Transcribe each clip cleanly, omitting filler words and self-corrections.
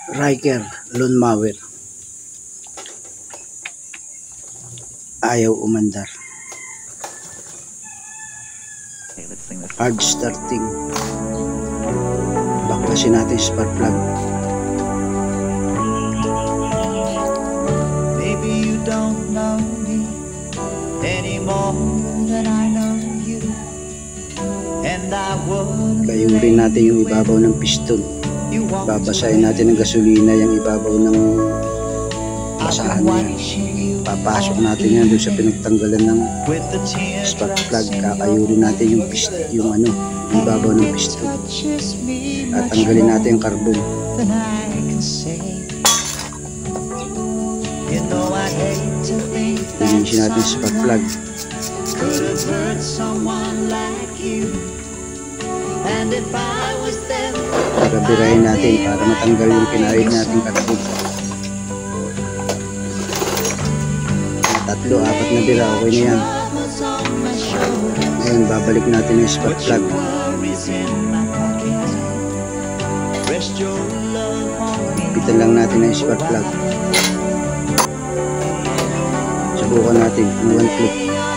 Riker lawnmower, ayaw umandar. Okay, let's sing this. Hard starting. Baklasin natin yung spark plug. Maybe you don't know me anymore than I know you, and I would. Kayurin natin yung ibabaw ng piston. Babasahin natin ng gasolina yung ibabaw ng basahan niya. Papasok natin yan doon sa pinagtanggalan ng spark plug. Kakayurin natin yung piston, yung ibabaw ng piston. At tanggalin natin yung carbon. Linisin natin yung spark plug. Birahin natin para matanggal yung kinahid natin carbon. 3-4 na bira, okay na yan. Ngayon babalik natin yung spark plug. Pitan lang natin yung spark plug. Subukan natin ng 1 click.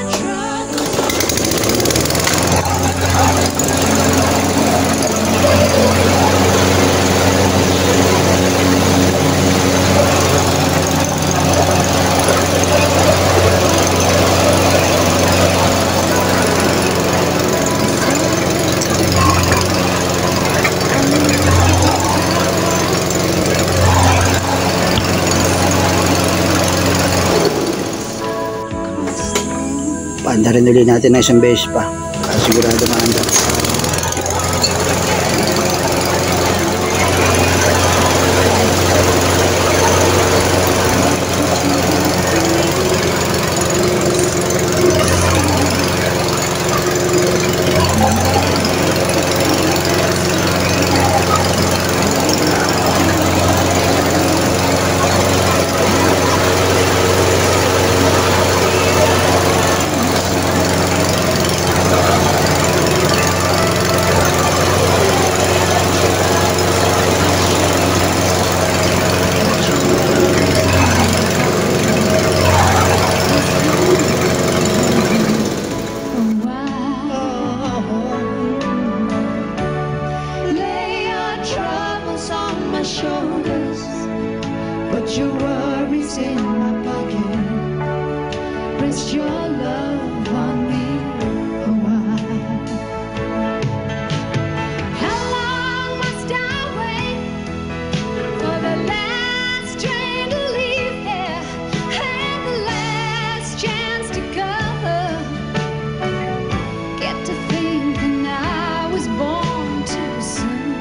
Paandarin ulit natin na isang beses pa para sigurado maandar. Shoulders, put your worries in my pocket, rest your love on me a while. How long must I wait for the last train to leave here and the last chance to go? Get to thinking I was born too soon.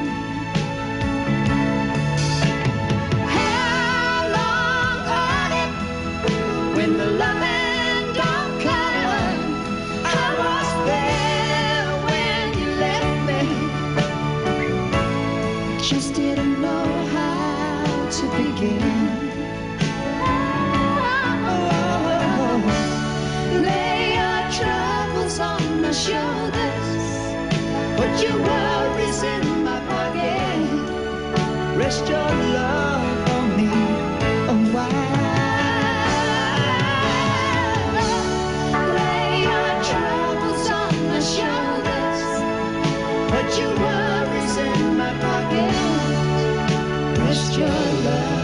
When the loving don't come, I was there when you left me. Just didn't know how to begin. Oh, lay your troubles on my shoulders, put your worries in my pocket, rest your love on me a while. Put your worries in my pocket, rest your love.